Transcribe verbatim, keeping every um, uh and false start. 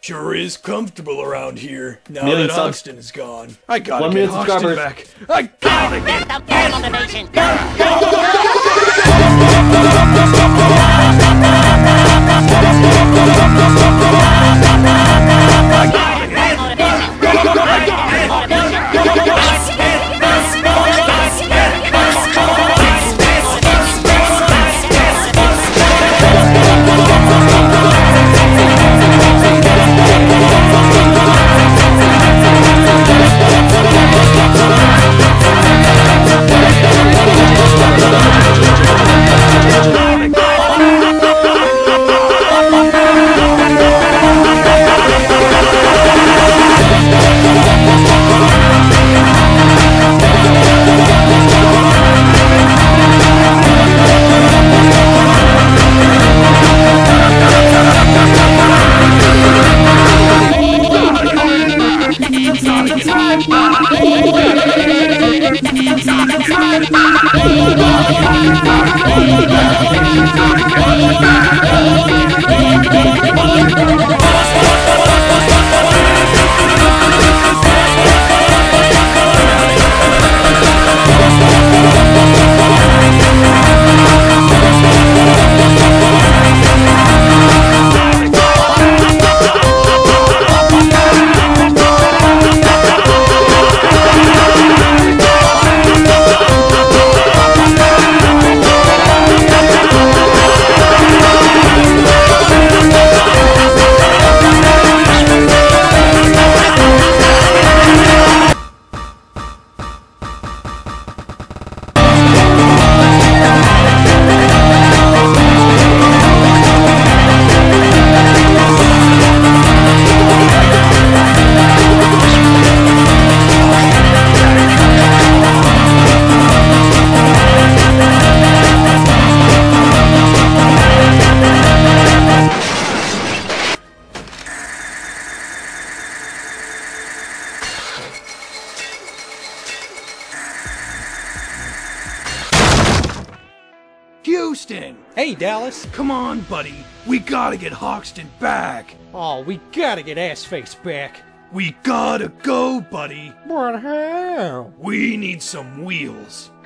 Sure is comfortable around here. Now Million that subs. Hoxton is gone. I gotta One get million Hoxton subscribers. back. I gotta get... Get the motivation. Houston! Hey, Dallas. Come on, buddy. We gotta get Hoxton back. Oh, we gotta get Ass-Face back. We gotta go, buddy. But how? We need some wheels.